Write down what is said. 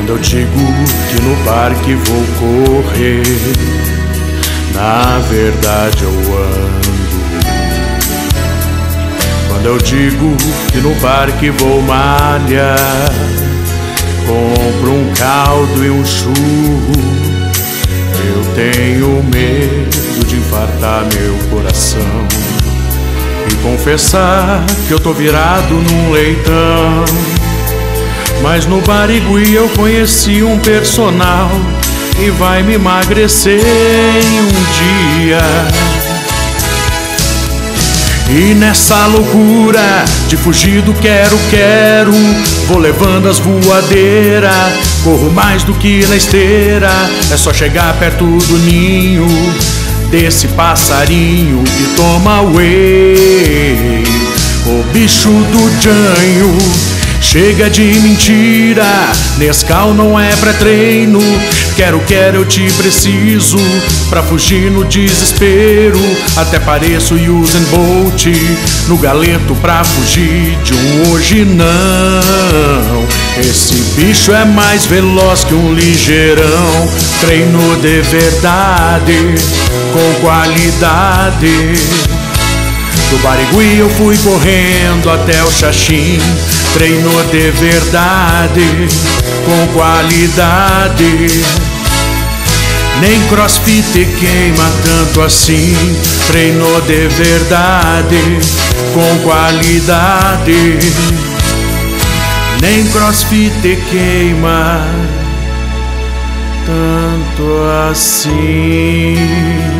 Quando eu digo que no parque vou correr, na verdade eu ando. Quando eu digo que no parque vou malhar, compro um caldo e um churro, eu tenho medo de infartar meu coração e confessar que eu tô virado num leitão. Mas no Barigui eu conheci um personal e vai me emagrecer em um dia. E nessa loucura de fugir do quero, vou levando as voadeiras, corro mais do que na esteira. É só chegar perto do ninho desse passarinho e toma whey. O bicho do janho chega de mentira, Nescau não é pré-treino. Quero, eu te preciso pra fugir no desespero. Até pareço Usain Bolt no galeto pra fugir de um hoje não. Esse bicho é mais veloz que um ligeirão. Treino de verdade, com qualidade. Do Barigui eu fui correndo até o Xaxim. Treino de verdade, com qualidade. Nem crossfit queima tanto assim. Treino de verdade, com qualidade. Nem crossfit queima tanto assim.